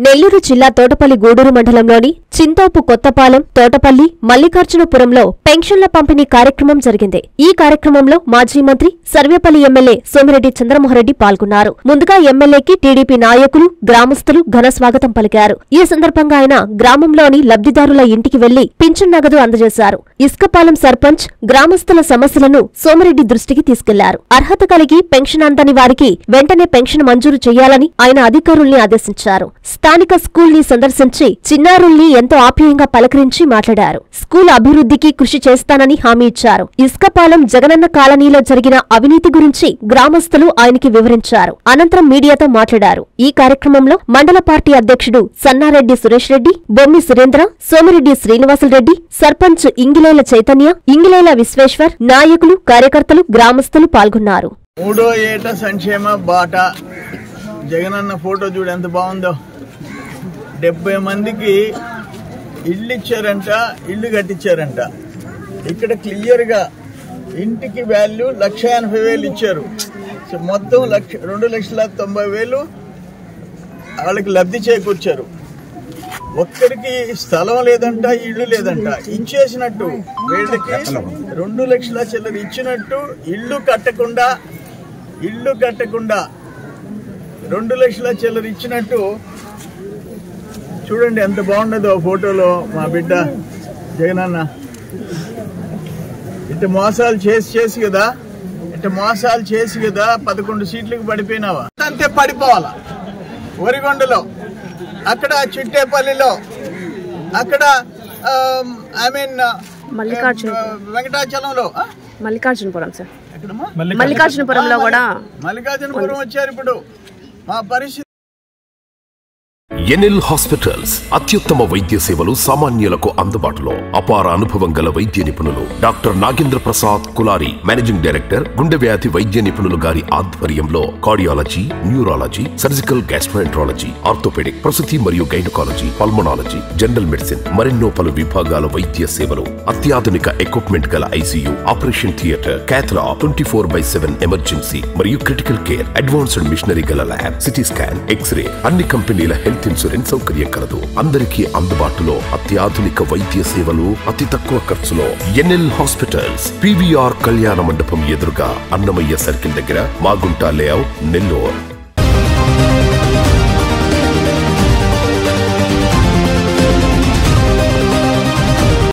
నెల్లూరు జిల్లా తోటపల్లి గూడూరు మండలంలోని చింతోపు కొత్తపాలెం, తోటపల్లి, మల్లికార్జునపురంలో పెన్షన్ల పంపిణీ కార్యక్రమం జరిగింది. ఈ కార్యక్రమంలో మాజీ మంత్రి, సర్వేపల్లి ఎమ్మెల్యే సోమిరెడ్డి చంద్రమోహన్రెడ్డి పాల్గొన్నారు. ముందుగా ఎమ్మెల్యేకి టీడీపీ నాయకులు, గ్రామస్తులు ఘన స్వాగతం పలికారు. ఈ సందర్భంగా ఆయన గ్రామంలోని లబ్ధిదారుల ఇంటికి వెళ్లి పింఛన్ నగదు అందజేశారు. ఇసుకపాలెం సర్పంచ్ గ్రామస్తుల సమస్యలను సోమిరెడ్డి దృష్టికి తీసుకెళ్లారు. అర్హత కలిగి పెన్షన్ అందని వారికి వెంటనే పెన్షన్ మంజూరు చేయాలని ఆయన అధికారుల్ని ఆదేశించారు. స్థానిక స్కూల్ ని సందర్శించి చిన్నారుల్ని ఎంతో ఆప్యాయంగా పలకరించి మాట్లాడారు. స్కూల్ అభివృద్ధికి కృషి చేస్తానని హామీ ఇచ్చారు. ఇసుకపాలెం జగనన్న కాలనీలో జరిగిన అవినీతి గురించి గ్రామస్తులు ఆయనకి వివరించారు. అనంతరం మీడియాతో మాట్లాడారు. ఈ కార్యక్రమంలో మండల పార్టీ అధ్యక్షుడు సన్నారెడ్డి సురేష్ రెడ్డి, బొమ్మి సురేంద్ర, సోమిరెడ్డి శ్రీనివాసులరెడ్డి, సర్పంచ్ ఇంగిలేల చైతన్య, ఇంగిలేల విశ్వేశ్వర్, నాయకులు, కార్యకర్తలు, గ్రామస్తులు పాల్గొన్నారు. మూడో ఏట సంక్షేమ బాట జగనన్న ఫోటో చూడు ఎంత బాగుందో. 70 మందికి ఇల్లు ఇచ్చారంట, ఇల్లు కట్టించారంట. ఇక్కడ క్లియర్ గా ఇంటికి వాల్యూ 1,80,000 ఇచ్చారు. సో మొత్తం 2,90,000 వాళ్ళకి లబ్ధి చేకూర్చారు. ఒక్కరికి స్థలం లేదంట, ఇల్లు లేదంట. ఇచ్చేసినట్టు వీళ్ళకి 2 లక్షల చిల్లర ఇచ్చినట్టు ఇల్లు కట్టకుండా 2 లక్షల చిల్లర ఇచ్చినట్టు చూడండి ఎంత బాగుండదో ఫోటోలో మా బిడ్డ జగనన్న. ఇట్ట మోసాలు చేసి కదా 11 సీట్లకు పడిపోయినావా? అంతే పడిపోవాలా. వరిగొండలో, అక్కడ చిట్టేపల్లిలో, అక్కడ వెంకటాచలంలో, మల్లికార్జునపురం సార్, మల్లికార్జునపురంలో కూడా మల్లికార్జునపురం వచ్చారు. ఇప్పుడు మా పరిస్థితి ఎన్ఎల్ హాస్పిటల్స్ అత్యుత్తమ వైద్య సేవలు సామాన్యులకు అందుబాటులో. అపార అనుభవం గల వైద్య నిపుణులు doctor Nagendra Prasad Kulari, managing director, గుండె వ్యాధి వైద్య నిపుణులు గారి ఆధ్వర్యంలో cardiology, neurology, surgical gastroenterology, orthopaedic, ప్రసూతి మరియు గైనకాలజీ, పల్మనాలజీ, జనరల్ మెడిసిన్, మరెన్నో పలు విభాగాల వైద్య సేవలు. అత్యాధునిక ఎక్విప్మెంట్ గల ICU, operation theatre, cath lab, 24/7 emergency మరియు క్రిటికల్ కేర్, అడ్వాన్స్డ్ మిషనరీ గల ల్యాబ్, సిటీ స్కాన్, ఎక్స్రే, అన్ని కంపెనీల హెల్త్ ఇన్సూరెన్స్ సౌకర్యం కలదు. అందరికీ అందుబాటులో అత్యాధునిక వైద్య సేవలు అతి తక్కువ ఖర్చులో. ఎన్ఎల్ హాస్పిటల్స్, పివిఆర్ కళ్యాణ మండపం ఎదురుగా, అన్నమయ్య సర్కిల్ దగ్గర, మాగుంట లేఅవుట్, నెల్లూరు.